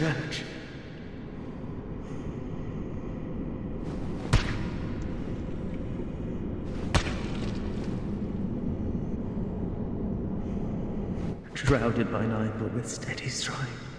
church. Shrouded by night, but with steady stride.